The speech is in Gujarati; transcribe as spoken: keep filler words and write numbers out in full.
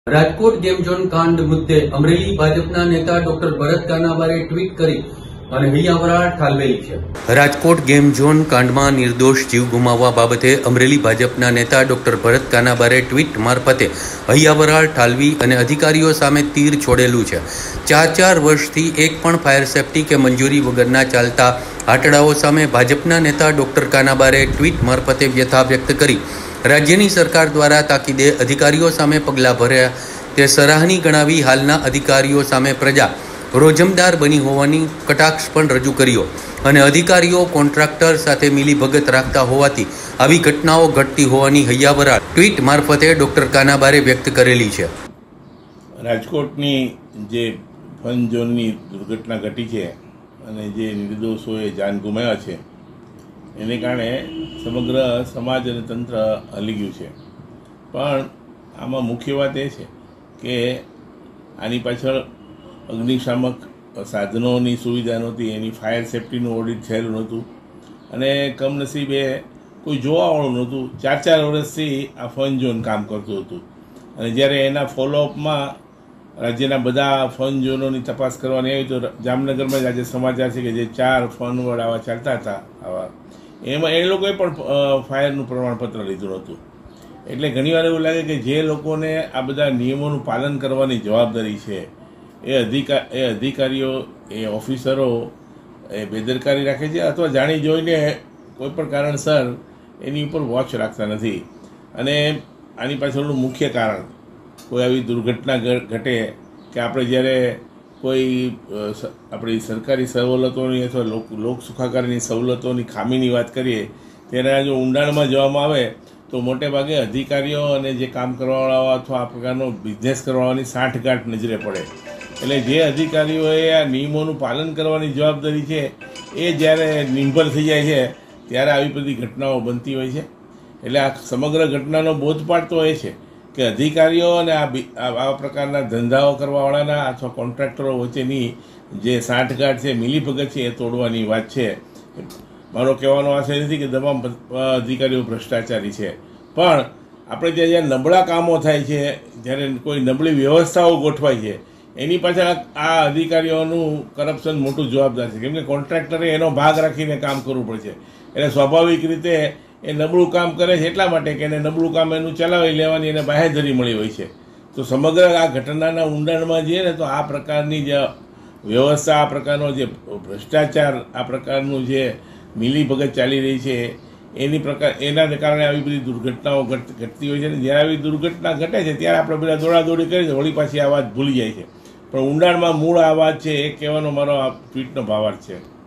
રાજકોટ ગેમ ઝોન કાંડ મુદ્દે અમરેલી ભાજપના નેતા ડોક્ટર ભરત કાનાબારે ટ્વીટ કરી અને હૈયાવરાળ ઠાલવેલી છે। રાજકોટ ગેમ ઝોન કાંડમાં નિર્દોષ જીવ ગુમાવવા બાબતે અમરેલી ભાજપના નેતા ડોક્ટર ભરત કાનાબારે ટ્વીટ મારફતે હૈયાવરાળ ઠાલવી અને અધિકારીઓ સામે તીર છોડેલું છે। ચાર ચાર વર્ષથી એક પણ ફાયર સેફટી કે મંજૂરી વગરના ચાલતા આટડાઓ સામે ભાજપના નેતા ડોક્ટર કાનાબારે ટ્વીટ મારફતે વ્યથા વ્યક્ત કરી રાજ્યની સરકાર દ્વારા તાકીદે અધિકારીઓ સામે પગલાં ભર્યા તે સરાહનીય ગણાવી હાલના અધિકારીઓ સામે પ્રજા રોજમદાર બની હોવાની કટાક્ષ પણ રજૂ કર્યો અને અધિકારીઓ કોન્ટ્રાક્ટર સાથે મિલીભગત રાખતા હોવાથી આવી ઘટનાઓ ઘટતી હોવાની હૈયાવરાળ ટ્વીટ મારફતે ડોક્ટર કાનાબારે વ્યક્ત કરેલી છે। રાજકોટની જે ફન ઝોનની દુર્ઘટના ઘટી છે અને જે નિર્દોષોએ જાન ગુમાવ્યા છે એને કારણે સમગ્ર સમાજ અને તંત્ર હલી ગયું છે। પણ આમાં મુખ્ય વાત એ છે કે આની પાછળ અગ્નિશામક સાધનોની સુવિધા નહોતી, એની ફાયર સેફટીનું ઓડિટ થયેલું નહોતું અને કમનસીબે કોઈ જોવાવાળું નહોતું। ચાર ચાર વર્ષથી આ ફન ઝોન કામ કરતું હતું અને જ્યારે એના ફોલોઅપમાં રાજ્યના બધા ફન ઝોનોની તપાસ કરવાની આવી તો જામનગરમાં જ આજે સમાચાર છે કે જે ચાર ફન વર્ડ આવા ચાલતા હતા આવા એમાં એ લોકોએ પણ ફાયરનું પ્રમાણપત્ર લીધું નહોતું। એટલે ઘણીવાર એવું લાગે કે જે લોકોને આ બધા નિયમોનું પાલન કરવાની જવાબદારી છે એ અધિકાર એ અધિકારીઓ એ ઓફિસરો એ બેદરકારી રાખે છે અથવા જાણી જોઈને કોઈ પણ કારણસર એની ઉપર વોચ રાખતા નથી અને આની પાછળનું મુખ્ય કારણ કોઈ આવી દુર્ઘટના ઘટે કે આપણે જ્યારે કોઈ આપણી સરકારી સવલતોની અથવા લોક લોક સુખાકારીની સવલતોની ખામીની વાત કરીએ ત્યારે જો ઊંડાણમાં જવામાં આવે તો મોટે ભાગે અધિકારીઓ અને જે કામ કરવાવાળા અથવા આ પ્રકારનો બિઝનેસ કરવાવાળાની સાંઠગાંઠ નજરે પડે। એટલે જે અધિકારીઓએ આ નિયમોનું પાલન કરવાની જવાબદારી છે એ જ્યારે નિર્ભર થઈ જાય છે ત્યારે આવી બધી ઘટનાઓ બનતી હોય છે। એટલે આ સમગ્ર ઘટનાનો બોધપાઠ તો એ છે કે અધિકારીઓ અને આ આવા પ્રકારના ધંધાઓ કરવાવાળાના અથવા કોન્ટ્રાક્ટરો વચ્ચેની જે સાંઠગાંઠ છે મિલીભગત છે એ તોડવાની વાત છે। મારો કહેવાનો આશય નથી કે તમામ અધિકારીઓ ભ્રષ્ટાચારી છે, પણ આપણે ત્યાં જ્યાં નબળા કામો થાય છે, જ્યારે કોઈ નબળી વ્યવસ્થાઓ ગોઠવાય છે એની પાછળ આ અધિકારીઓનું કરપ્શન મોટું જવાબદાર છે, કેમ કે કોન્ટ્રાક્ટરે એનો ભાગ રાખીને કામ કરવું પડશે। એટલે સ્વાભાવિક રીતે એ નબળું કામ કરે છે એટલા માટે કે એને નબળું કામ એનું ચલાવી લેવાની એને બાહેધરી મળી હોય છે। તો સમગ્ર આ ઘટનાના ઊંડાણમાં જઈએ ને તો આ પ્રકારની જે વ્યવસ્થા, આ પ્રકારનો જે ભ્રષ્ટાચાર, આ પ્રકારનું જે મિલીભગત ચાલી રહી છે એની પ્રકાર એના કારણે આવી બધી દુર્ઘટનાઓ ઘટતી હોય છે ને જ્યારે આવી દુર્ઘટના ઘટે છે ત્યારે આપણે બધા દોડાદોડી કરીએ છીએ, વળી પાછી આ વાત ભૂલી જાય છે, પણ ઊંડાણમાં મૂળ આ વાત છે એ કહેવાનો મારો આ ટ્વીટનો ભાવાર્થ છે।